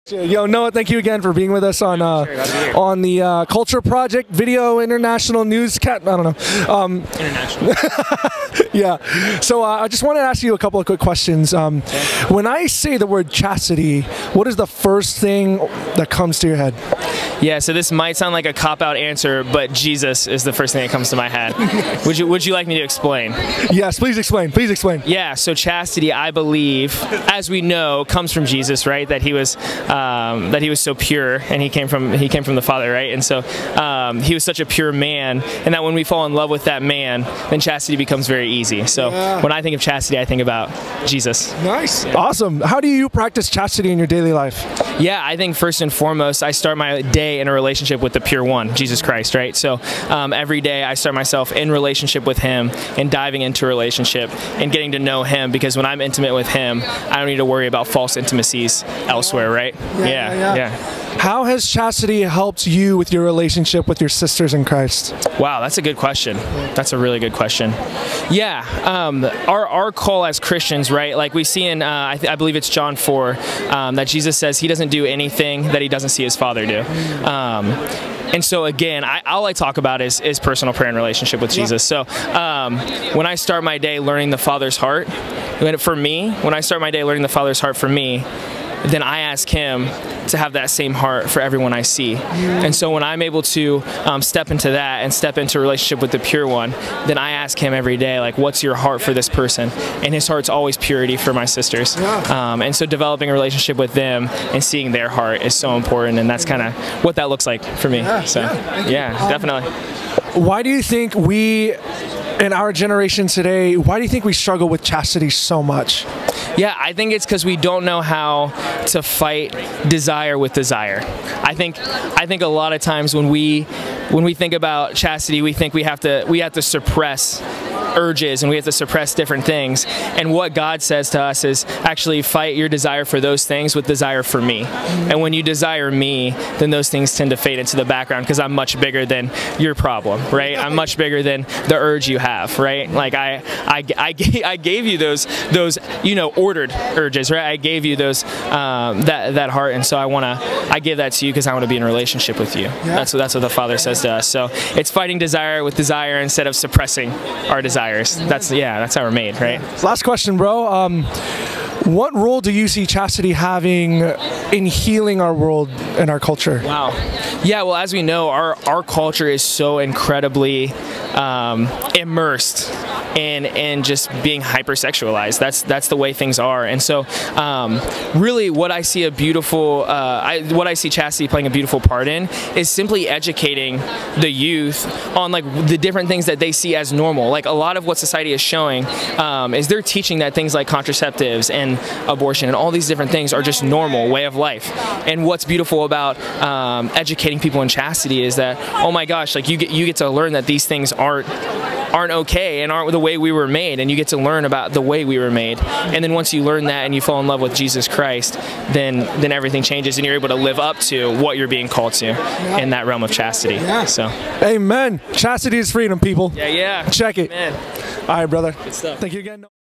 Yo, Noah, thank you again for being with us on the Culture Project Video International Newscast. I don't know. International. Yeah. So I just wanted to ask you a couple of quick questions. When I say the word chastity, what is the first thing that comes to your head? Yeah, so this might sound like a cop-out answer, but Jesus is the first thing that comes to my head. Would you like me to explain? Yes, please explain. Please explain. Yeah, so chastity, I believe, as we know, comes from Jesus, right? That he was so pure, and he came from the Father, right? And so he was such a pure man, and that when we fall in love with that man, then chastity becomes very easy. So when I think of chastity, I think about Jesus. Nice. Yeah. Awesome. How do you practice chastity in your daily life? Yeah, I think first and foremost, I start my day in a relationship with the pure one, Jesus Christ, right? So every day I start myself in relationship with him and diving into a relationship and getting to know him, because when I'm intimate with him, I don't need to worry about false intimacies elsewhere, right? Yeah. How has chastity helped you with your relationship with your sisters in Christ? Wow, that's a good question. That's a really good question. Yeah, our call as Christians, right? Like we see in, I believe it's John 4, that Jesus says he doesn't do anything that he doesn't see his Father do. And so again, all I talk about is personal prayer and relationship with Jesus. So when I start my day learning the Father's heart, when I start my day learning the Father's heart for me, then I ask him to have that same heart for everyone I see. And so when I'm able to step into that and step into a relationship with the pure one, then I ask him every day, like, what's your heart for this person? And his heart's always purity for my sisters. And so developing a relationship with them and seeing their heart is so important, and that's kind of what that looks like for me. So yeah, definitely. Why do you think we, in our generation today, why do you think we struggle with chastity so much? Yeah, I think it's because we don't know how to fight desire with desire. I think a lot of times when we think about chastity, we think we have to suppress urges and we have to suppress different things. And what God says to us is actually fight your desire for those things with desire for me. And when you desire me, then those things tend to fade into the background, because I'm much bigger than your problem, right? I'm much bigger than the urge you have, right? Like I gave you those ordered urges, right? I gave you those that heart, and so I give that to you because I want to be in a relationship with you. That's what the Father says to us. So it's fighting desire with desire instead of suppressing our desires. That's how we're made, right? Last question, bro. What role do you see chastity having in healing our world and our culture? Wow. Yeah, well, as we know, our culture is so incredibly immersed in just being hypersexualized. That's the way things are. And so really what I see what I see chastity playing a beautiful part in is simply educating the youth on like the different things that they see as normal. Like a lot of what society is showing is they're teaching that things like contraceptives and abortion and all these different things are just normal way of life. And what's beautiful about educating people in chastity is that, oh my gosh, like you get to learn that these things aren't okay and aren't the way we were made, and you get to learn about the way we were made. And then once you learn that and you fall in love with Jesus Christ, then everything changes and you're able to live up to what you're being called to in that realm of chastity. So amen. Chastity is freedom, people. Yeah. Check it. Amen. All right, brother. Good stuff. Thank you again.